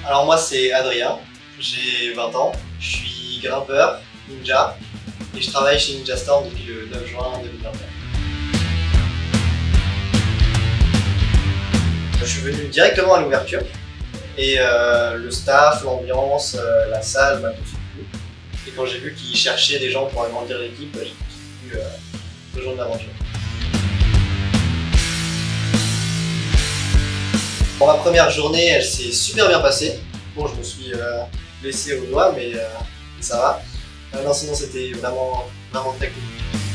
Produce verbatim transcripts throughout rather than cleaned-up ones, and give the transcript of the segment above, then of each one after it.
Alors moi c'est Adrien, j'ai vingt ans, je suis grimpeur, ninja, et je travaille chez Ninja Storm depuis le neuf juin deux mille vingt et un. Je suis venu directement à l'ouverture, et euh, le staff, l'ambiance, euh, la salle m'a tout plu. Et quand j'ai vu qu'ils cherchaient des gens pour agrandir l'équipe, j'ai tout de suite euh, rejoindre l'aventure. Pour ma première journée, elle s'est super bien passée. Bon, je me suis euh, blessé au doigt, mais euh, ça va. Euh, non, sinon c'était vraiment, vraiment très cool.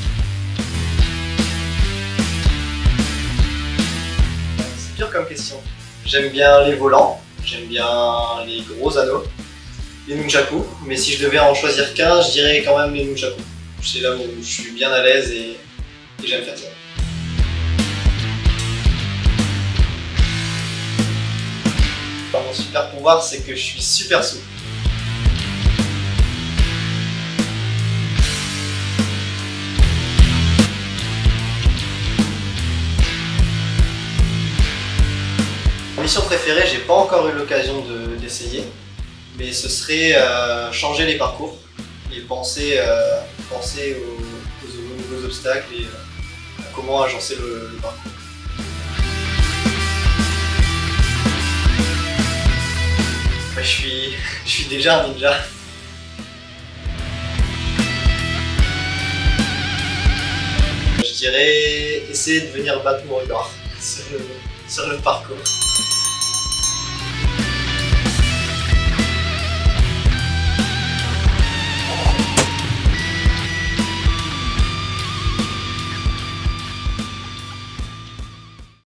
C'est dur comme question. J'aime bien les volants, j'aime bien les gros anneaux, les nunchakus, mais si je devais en choisir qu'un, je dirais quand même les nunchakus. C'est là où je suis bien à l'aise et, et j'aime faire ça. Mon super pouvoir, c'est que je suis super souple. Ma mission préférée, j'ai pas encore eu l'occasion d'essayer, mais ce serait euh, changer les parcours et penser, euh, penser aux, aux nouveaux obstacles et euh, à comment agencer le, le parcours. Je suis, je suis déjà un ninja. Je dirais essayer de venir battre mon record sur le, sur le parcours.